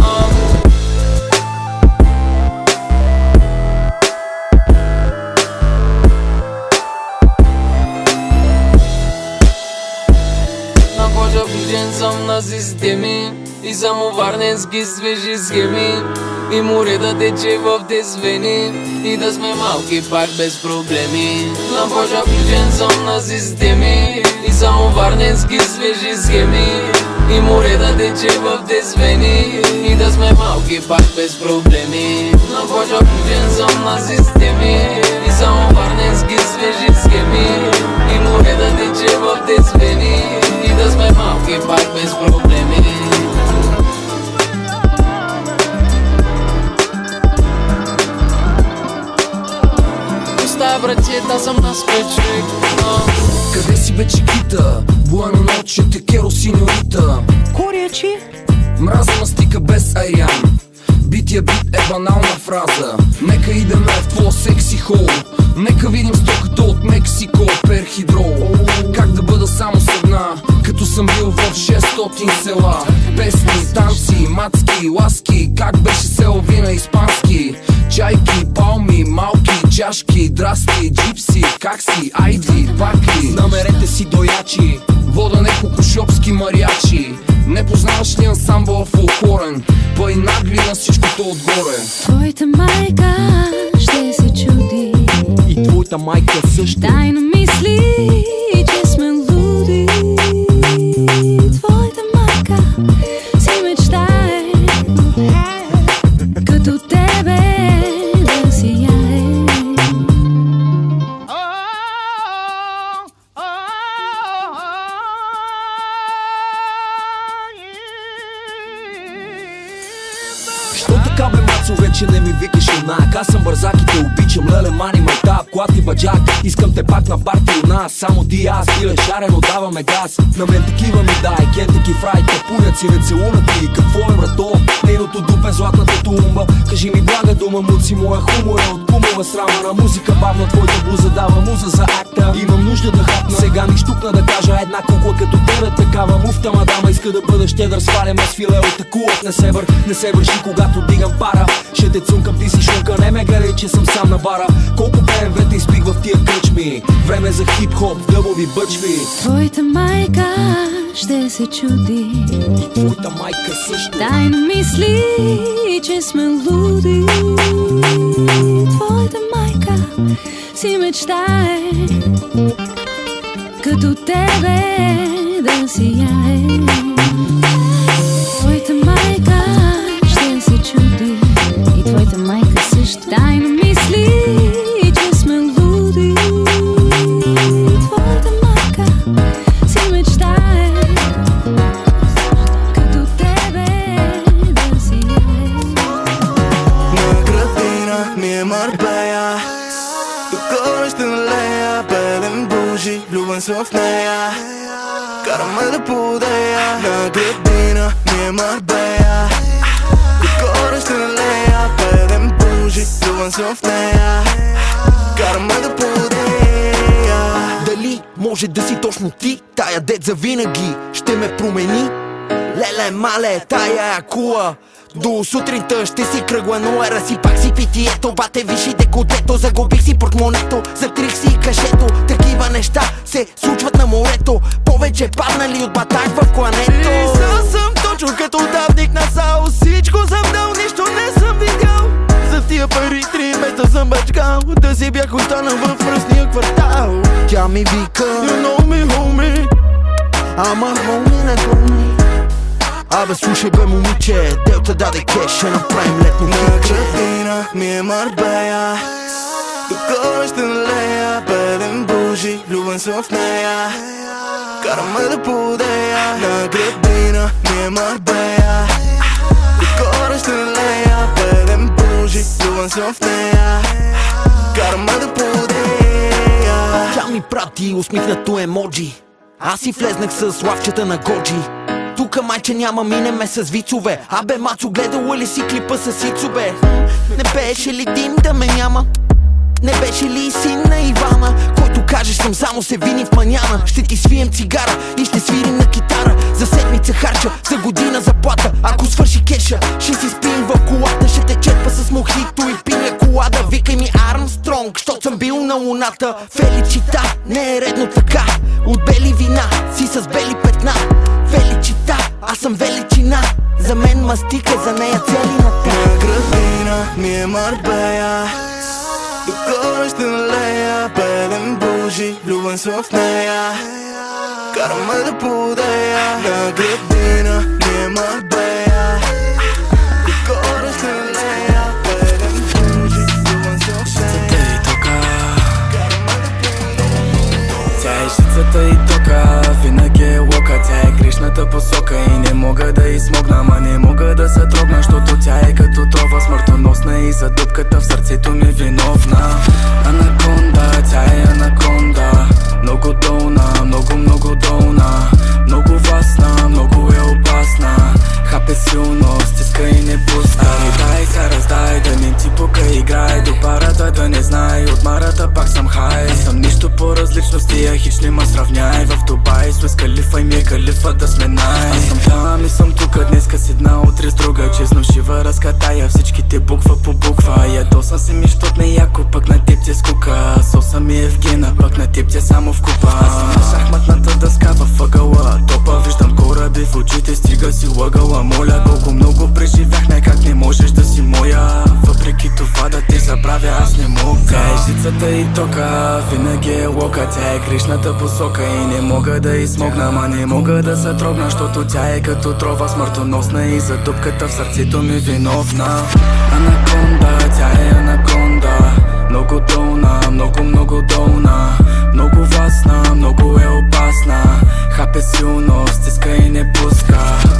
На кожа ближен съм на системи и само варненски свежи схеми. И море да тече в тези вени и да сме малки пак без проблеми. На Божа ближен съм на системи и само варненски свежи схеми. И море да тече в тези вени и да сме малки пак без проблеми. На Божа ближен съм на системи и само варненски свежи схеми. И море да тече в тези вени и да сме малки пак без проблеми. Брачет, аз съм нас кой човек.
Къде си бе чекита? Буана ночи, те керо синьорита.
Корячи?
Мраза мастика без айран. Бития бит е банална фраза. Нека идеме в твоя секси хол. Нека видим стоката от Мексико, перхидрол. Как да бъда само с една, като съм бил в 600 села. Песни, танци, мацки, ласки. Как беше селови на испански? Чайки, палми, малки, чашки, драсти, джипси. Как си? Айди, пак ли? Намерете си доячи, вода неколко шопски мариачи. Не познаваш ли ансамбъл фолклорен? Пъй нагли на всичкото отгоре.
Твоята майка ще се чуди
и твоята майка също.
Тайно мисли, че сме луди. Твоята майка си мечтае като тебе да сияе.
Що така бе, Мацо, вече не ми викаш юнак? Аз съм бързак и те обичам, леле, мани, майтап, клад и баджак. Искам те пак на парти у нас, само ти и аз, пиле шарено, даваме газ. На мен такива ми дай, Кентаки фрайд, капуняци, рецелунати. Какво е, брато? Нейното дупе, златната тумба. Кажи ми блага дума, муци, моя хумор е от кумова срама на музика. Бавна твоята блуза дава муза за акта. Имам нужда да хапна, сега ми штукна да кажа една кукла като тебе. Такава муфта мадама иска да бъда щедър, свалям аз филе атакуват. Не се върши, когато дигам пара. Ще те цункам, ти си шунка, не ме гледай, че съм сам на бара. Колко БМВ-та изпих в тия кръчми. Време за хип-хоп, дъбови бъчви.
Твоята майка ще се чуди
и твоята майка също.
Тайно мисли, че сме луди. Твоята майка си мечтае като тебе да сияе. Твоята майка ще се чуди и твоята майка също. Тайно мисли, че сме луди. Твоята майка си мечтае като тебе да сияе.
На градина ми е Марбея, до горе ще налея белен бужи, влюбен съм в нея. Караме да подея. На градина ми е Марбея, до горе ще налея белен бужи, влюбен съм в нея. Караме да подея.
Дали може да си точно ти? Тая дет за винаги ще ме промени. Леле, мале, тая е кула. До сутринта ще си кръгла нулера си, пак си питието. Бате, виши декотето, загубих си портмонето, затрих си кашето. Такива неща се случват на морето, повече паднали от батак в клането.
И съм точно като давник на САО, всичко съм дал, нищо не съм видял. За тия пари 3 месеца съм бачкал, да си бях останал в връстния квартал.
Тя ми вика,
you know me, homie.
Ама homie не гони. Абе слушай бе, момиче, Делта даде кеш, ще направим летно киче.
На градина ми е Марбея, до горе ще налея белен бужи, влюбен съм в нея. Караме да подея. На градина ми е Марбея, до горе ще налея белен бужи, влюбен съм в нея. Караме да подея.
Тя ми прати усмихнато емоджи, аз си влезнах с лавчета на Годжи. Тука майче няма, минеме с вицове. Абе, Мацо, гледала ли си клипа с Ицо, бе? Не беше ли дим да ме няма?
не беше ли син на Ивана? Който кажеш съм само се вини в маняна. Ще ти свием цигара и ще свирим на китара. За седмица харча, за година заплата. Ако свърши кеша, ще си спим в колата. Ще те черпа с мохито и пиля колада. Викай ми Армстронг, щото съм бил на луната. Величита, не е редно така. От бели вина си с бели петна. Величита, аз съм величина. За мен мастика, за нея целината.
Моя градина ми е Марбея. Докоре ще налея беден бужи, влюбен съм в нея. Караме да подея. На градина ми е Марбея. Докоре ще налея беден бужи, влюбен съм в нея.
Тя е жицата и тока, винаги е лока. Тя е грешната посока и не мога да измогна. Ма не мога да се трогна, защото тя е като трова смъртоносна. И за дупката в сърцето ми виновна. Анаконда, тя е анаконда. Много долна, много долна. Много властна, много е опасна. Хапе силно, стиска и не пуска. Дай се раздай, да не ти пука, играй до парата, да не знае. От марата пак съм хай. Не съм нищо по-различно с тия хич, не ма сравняй. В Дубай с Уиз Калифа и ми е калифа да сме най. Аз съм там и съм тука, днеска с една, утре с друга. Честно шива разкатая всичките буква по буква. Ядосан се ми, щот не яко, пък на теб те скука. Соса ми е в гена, пък на теб те само в купа. Аз съм на шахматната дъска във ъгъла. Топа виждам кораби в очите, стига си лъгала. Моля, колко много преживях, как не можеш да си моя. Въпреки това да те забравя, аз не мога. Тя е жицата и тока, винаги е лока. Тя е грешната посока и не мога да измогна. Ма не мога да се трогна, защото тя е като трова смъртоносна. И за дупката в сърцето ми виновна. Анаконда, тя е анаконда. Много долна, много долна. Много властна, много е опасна. Хапе силно, стиска и не пуска.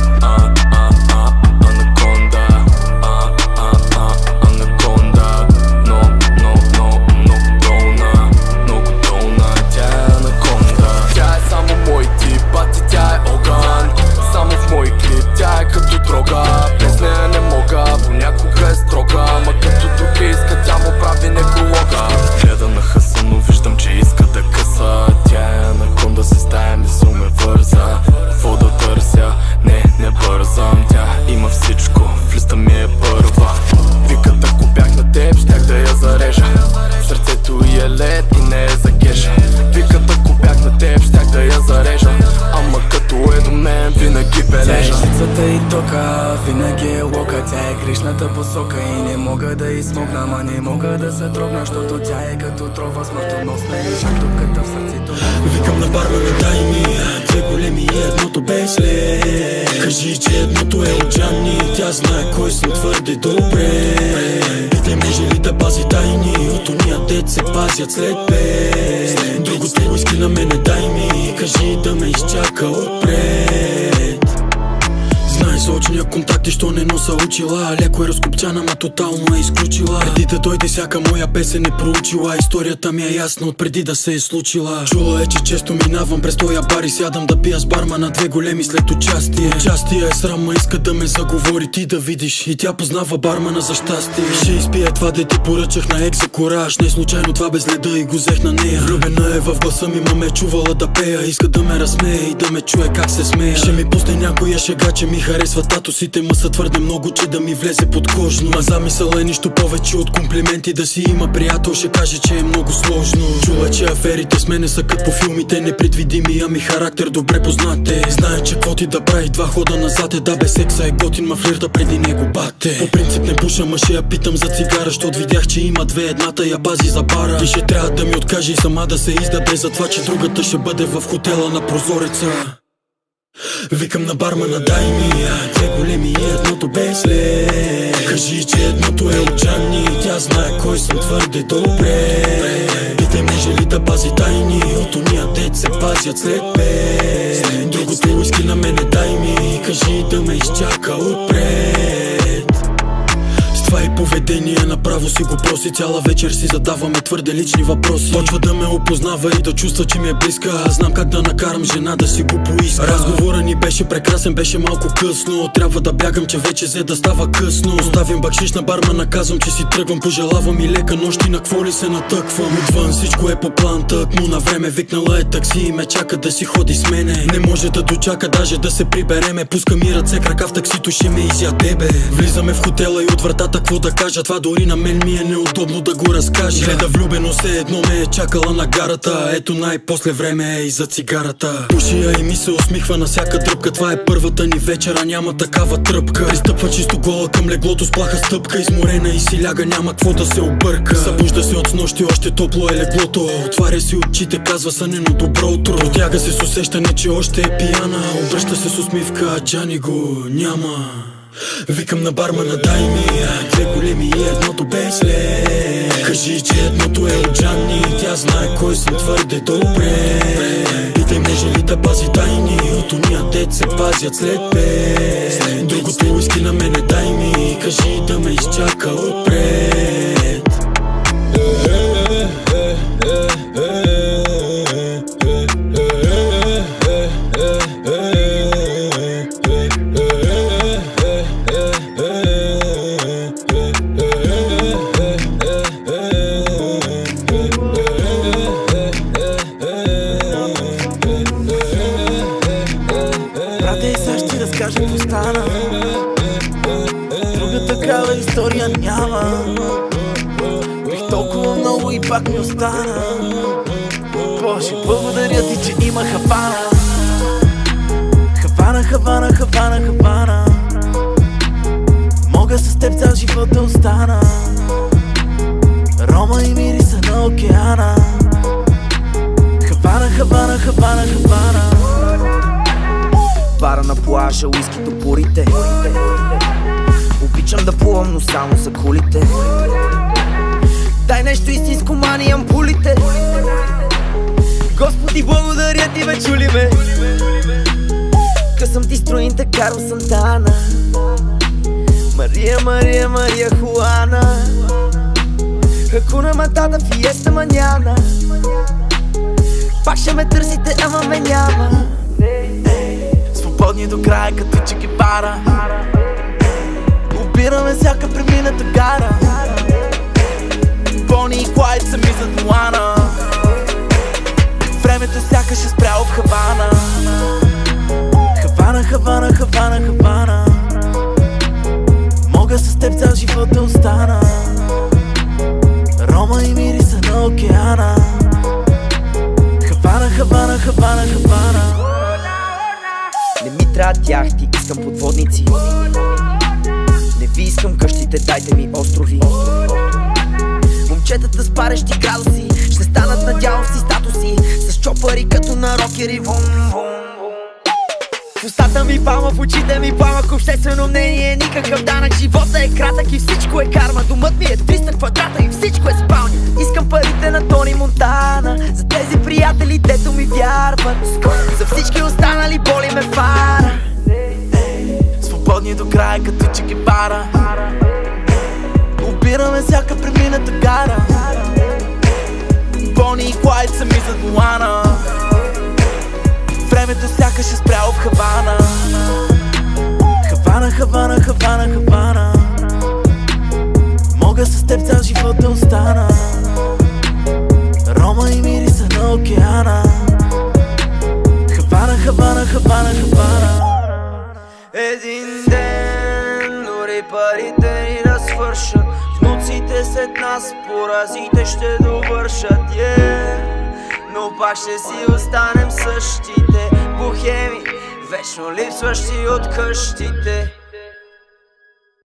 Без нея не мога, понякога е строга. Ма като тук иска, тя му прави неколога. Гледа на хъса, но виждам, че иска да къса. Тя е анаконда, се стая мисъл ме върза. Какво да търся? Не бързам. Тя има всичко, в листа ми е първа. Викат, ако бях на теб, щях да я зарежа. Сърцето й е лед и не е за кеша. Викат, ако бях на теб, щях да я зарежа. Ама като е до мен, винаги бележа.
Тя е жицата и тока, винаги е лока. Тя е грешната посока и не мога да измогна. Ма не мога да се трогна, защото тя е като трова смъртоносна. И за дупката в сърцето.
Викам на бармана, дай ми две големи и едното без лед. Кажи, че едното е от Джани. Тя знае кой съм твърде добре. Питай може ли да пази тайни от уния дет се пазят след пет. Другото уиски на мене дай ми. Кажи да ме изчака отпред. Знае за очния контакт и що не носа учила. Леко е разкопчана, ма тотално е изключила. Преди да дойде всяка моя песен е проучила. Историята ми е ясна от преди да се е случила. Чула е, че често минавам през тоя бар и сядам да пия с бармана две големи след участие. Участие е срама, иска да ме заговори ти да видиш. И тя познава бармана за щастие. Ще изпия това де ти поръчах на екс за кораж. Не случайно това без леда и го взех на нея. Влюбена е в гласа ми, ма ме чувала да пея. Иска да ме разсмее и да ме чуе как се смея. Ще ми пусне някоя шега, че ми харесва татусите, ма са твърде много, че да ми влезе под кожно. Ма замисъл е нищо повече от комплименти. Да си има приятел, ще каже, че е много сложно. Чула, че аферите с мене са като по филмите. Непредвидими, ами характер добре познате. Знае, че какво ти да прави два хода назад е. Да, без секса е готин, ма флирта преди него бате. По принцип не пуша, ма ще я питам за цигара, щот видях, че има две, едната я пази за бара. И ще трябва да ми откаже и сама да се издаде за това, че другата ще бъде в хотела на прозореца. Викам на бармана, дай ми две големи и едното без лед. Кажи, че едното е от Джани. Тя знае кой съм твърде добре. Питай може ли да пази тайни от уния дет се пазят след пет. Другото уиски на мене дай ми. Кажи да ме изчака отпред. С това и поведение направо си го проси. Цяла вечер си задаваме твърде лични въпроси. Почва да ме опознава и да чувства, че ми е близка. Аз знам как да накарам жена да си го поиска. Разговора ни беше прекрасен, беше малко късно. Трябва да бягам, че вече взе да става късно. Оставям бакшиш на бармана, казвам, че си тръгвам. Пожелавам и лека нощ и на какво ли се натъквам. Отвън всичко е по план, тъкмо на време. Викнала е такси и ме чака да си ходи с мене. Не може да дочака даже да се прибереме. Пуска ми ръце, крака в таксито, ще ме изядебе. Влизаме в хотела и от вратата какво да кажа. Това дори на мен ми е неудобно да го разкажа. Гледа влюбено се, едно ме е чакала на гарата. Ето най-после време е и за цигарата. Пуши я и ми се усмихва на всяка тръпка. Това е първата ни вечера, няма такава тръпка. Пристъпва чисто гола към леглото с плаха стъпка. Изморена и си ляга, няма какво да се обърка. Събужда се от снощи, още топло е леглото. Отваря си очите, казва сънено добро утро. Протяга се с усещане, че още е пияна. Обръща се с усмивка, а Джани го няма. Викам на бармана, дай ми две големи и едното без лед. Кажи, че едното е от Джани, тя знае кой съм твърде добре. Питай може ли да пази тайни от уния дет се пазят след пет. Другото уиски на мене дай ми, кажи да ме изчака отпред.
Друга такава история няма. Бих толкова много и пак ми остана. Боже, благодаря ти, че има Хавана. Хавана, Хавана, Хавана, Хавана. Мога с теб цял живот да остана. Рома и мириса на океана. Хавана, Хавана, Хавана, Хавана.
Бара на плажа, уиски до порите. Обичам да плувам, но само за кулите. Дай нещо истинско, мани ампулите. Господи, благодаря ти, бе, чули ме. Късам ти струините, Карл Сантана. Мария, Мария, Мария Хуана. Хакуна Матата, фиеста маняна. Пак ще ме търсите, ама ме няма.
Свободни до края, като Че Гевара. Обираме всяка премината гара. Бони и Клайд сами зад Муана. Времето сякаш е спряло в Хавана. Хавана, Хавана, Хавана, Хавана. Мога с теб цял живот да остана. Рома и мириса на океана. Хавана, Хавана, Хавана, Хавана.
Не ми трябват яхти, искам подводници. Не ви искам къщите, дайте ми острови. Момчетата с парещи градуси ще станат надявам си статуси. С чопари като на рокери. Вум, вум. В устата ми пама, в очите ми пламък. Обществено мнение, никакъв данък. Живота е кратък и всичко е карма. Домът ми е 300 квадрата и всичко е спалня. Искам парите на Тони Монтана. За тези приятели, дето ми вярват. За всички останали боли ме фара.
Свободни до края, като Че Гевара. Обираме всяка премината гара. Бони и Клайд сами зад Муана. Времето сякаш е спряло в Хавана. Хавана, Хавана, Хавана, Хавана. Мога с теб цял живот да остана. Рома и мириса на океана. Хавана, Хавана, Хавана, Хавана.
Един ден, дори парите ни да свършат, внуците след нас поразите ще довършат, но пак ще си останем същите бухеми, вечно липсващи от къщите.